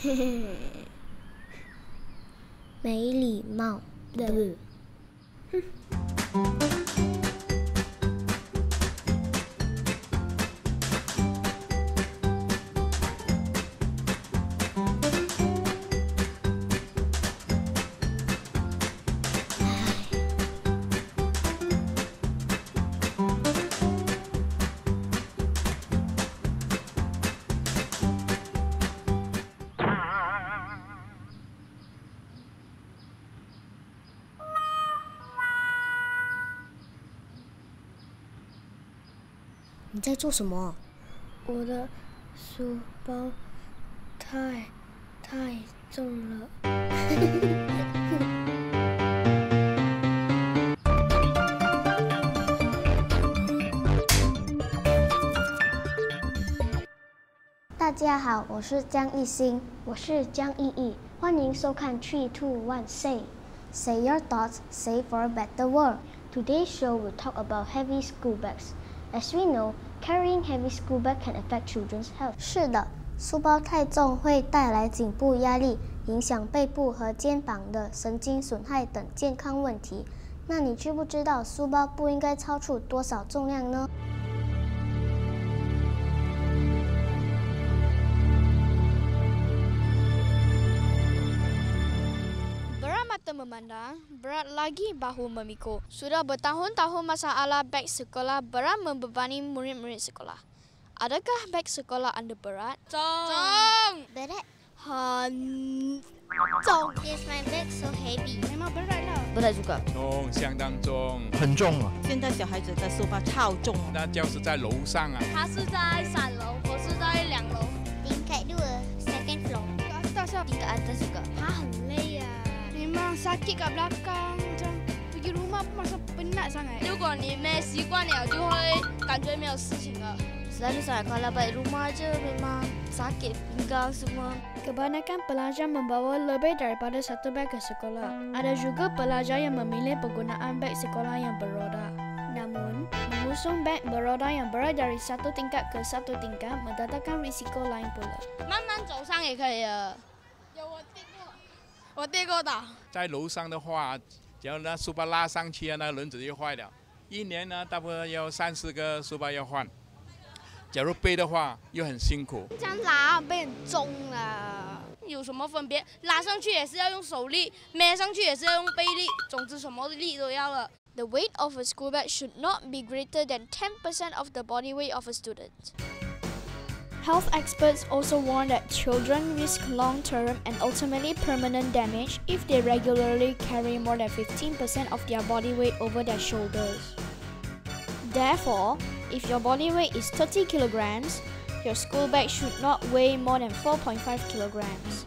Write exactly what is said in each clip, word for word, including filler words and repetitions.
没礼貌的。哼。你在做什么？ 我的书包太太重了。 大家好，我是江艺兴， 我是江艺艺，欢迎收看 Three Two One Say Say Your Thoughts, Say for a Better World. Today's show will talk about heavy school bags. As we know, carrying heavy school bag can affect children's health. 是的，书包太重会带来颈部压力，影响背部和肩膀的神经损害等健康问题。那你知不知道书包不应该超出多少重量呢 Mata memandang, berat lagi bahu memikul. Sudah bertahun-tahun masalah beg sekolah berat membebani murid-murid sekolah. Adakah beg sekolah anda berat? Zong! Berat? Han... Zong! Yes, my bag so heavy. Memang berat lah. Berat juga. 重，相当重。 很重啊！ 现在小孩子的书包超重。 那教室在楼上啊。 他是在三楼，我是在两楼。 Tingkat dua, second floor. Tingkat atas lah. Tingkat atas juga. 他很累啊。Memang sakit kat belakang, macam pergi rumah pun masa penat sangat. 如果你没习惯了，就会感觉没有事情了。Selalu saya kalau balik rumah je memang sakit pinggang semua. Kebanyakan pelajar membawa lebih daripada satu beg ke sekolah. Ada juga pelajar yang memilih penggunaan beg sekolah yang beroda. Namun, mengusung beg beroda yang berat dari satu tingkat ke satu tingkat mendatangkan risiko lain pula. 慢慢走上也可以了。 有我跌过。我跌过的。 在楼上的话，只要那书包拉上去啊，那轮子就坏了。一年呢，大部分要三四个书包要换。假如背的话，又很辛苦。 这样拉背很重啊。 有什么分别？拉上去也是要用手力，孭上去也是要用背力，总之什么力都要了。 The weight of a school bag should not be greater than ten percent of the body weight of a student. Health experts also warn that children risk long-term and ultimately permanent damage if they regularly carry more than fifteen percent of their body weight over their shoulders. Therefore, if your body weight is thirty kilograms, your school bag should not weigh more than four point five kilograms.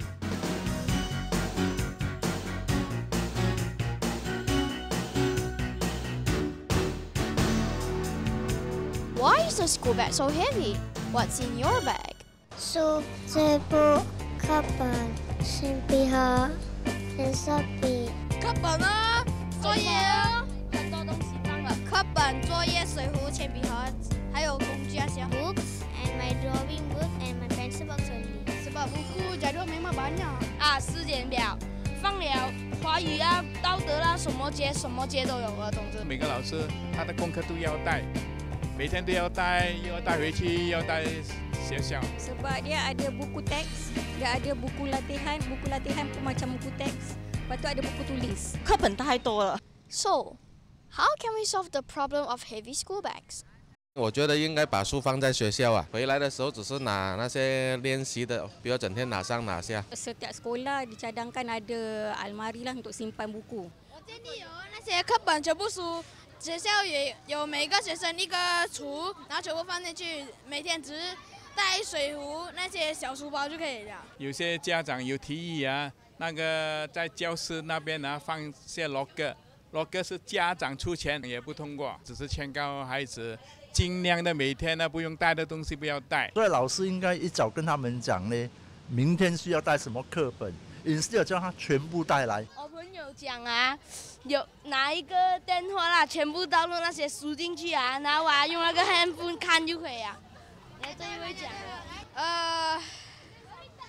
Why is the school bag so heavy? What's in your bag? Su, cepu, kapan, simpiha, dan sapi. 课本啊，作业啊，很多东西放了。课本、作业、水壶、铅笔盒，还有工具那些。 Books and my drawing book and my pencil box only. Sebab buku jadual memang banyak. 啊，时间表放了，华语啊、道德啦，什么节什么节都有了，总之。 每个老师他的功课都要带，每天都要带，又要带回去，又要带学校。 Sebab dia ada buku teks, dia ada buku latihan, buku latihan pun macam buku teks. Lepas tu ada buku tulis. 课本太多了。 So, how can we solve the problem of heavy school bags? 我觉得应该把书放在学校啊，回来的时候只是拿那些练习的，不要整天拿上拿下。 Setiap sekolah dicadangkan ada almari lah untuk simpan buku. 我建议有那些课本全部书，学校也有每个学生一个橱，然后全部放进去，每天只是带水壶那些小书包就可以了。 有些家长有提议啊，那个在教室那边呢放些 locker，locker 是家长出钱也不通过，只是劝告孩子尽量的每天呢不用带的东西不要带。 所以老师应该一早跟他们讲呢，明天需要带什么课本，instead叫他全部带来。 我朋友讲啊，有拿一个电话啦，全部导入那些书进去啊，然后啊用那个 handphone 看就可以啊。然后这一位讲，呃，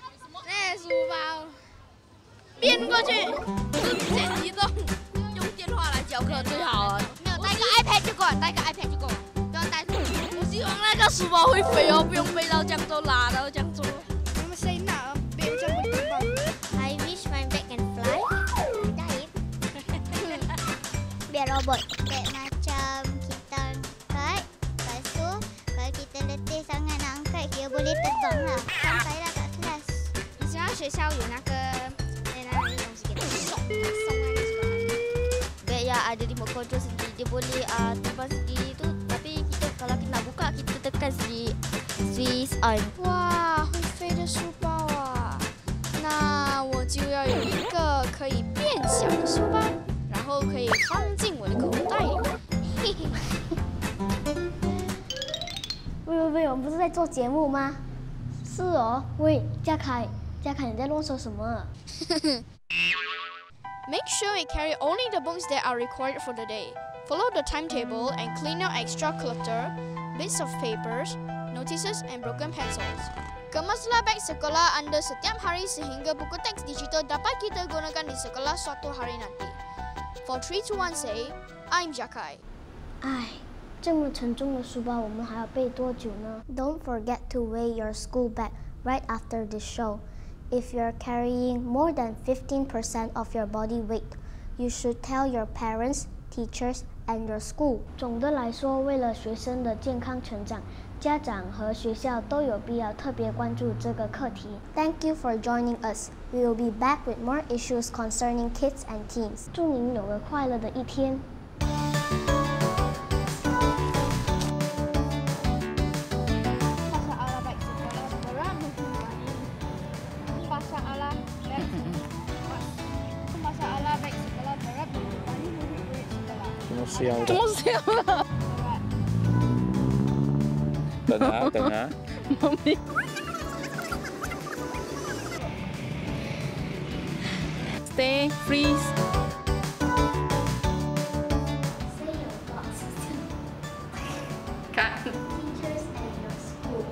那书包变过去，直接移动，用电话来教课最好了。没有带个 iPad 就够了，带个 iPad 就够了，不要带书。我希望那个书包会飞哦，不用飞到这样做，拉到这样做。 我们谁拿别这样不棒 I wish my bag can fly. Jahit. Biar robot. Bag macam kita angkat. Lepas tu, kalau kita letih sangat nak angkat, dia boleh terbang lah. Sampailah kat kelas. 你知道学校有那个那那那东西给它送送那个什么？ Bag yang ada remote control sendiri, dia boleh uh, terbang sendiri tu. Tapi kita kalau kita nak buka, kita tekan sendiri. Switch on. 哇，会飞的书包啊！那我就要有一个可以变小的书包，然后可以放进我的口袋里。嘿嘿。 喂喂喂，我们不是在做节目吗？是哦。喂，嘉凯，嘉凯，你在乱说什么？ Make sure you carry only the books that are required for the day. Follow the timetable and clean out extra clutter, bits of papers, notices and broken pencils. Kemaslah beg sekolah anda setiap hari sehingga buku teks digital dapat kita gunakan di sekolah suatu hari nanti. For three, two, one, say, I'm Jakai. 唉，这么沉重的书包，我们还要背多久呢 ？Don't forget to weigh your school bag right after this show. If you're carrying more than fifteen percent of your body weight, you should tell your parents, teachers, and your school. 总的来说，为了学生的健康成长，家长和学校都有必要特别关注这个课题。Thank you for joining us. We will be back with more issues concerning kids and teens. 祝您有个快乐的一天。 怎么笑了？等啊等啊，妈咪。Stay freeze. Say your thoughts to Cut. teachers and your school.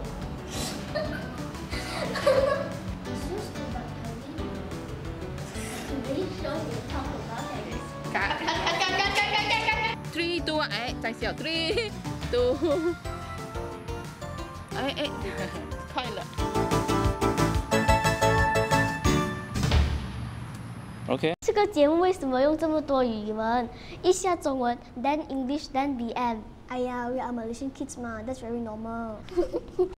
Is your school bag heavy? Today show you talk about heavy. Cut cut cut cut cut cut cut cut. Three two one， 哎，再笑 three two。哎哎，快了。OK。 这个节目为什么用这么多语文？一下中文 ，then English，then the end。哎呀，we are Malaysian kids 嘛，that's very normal。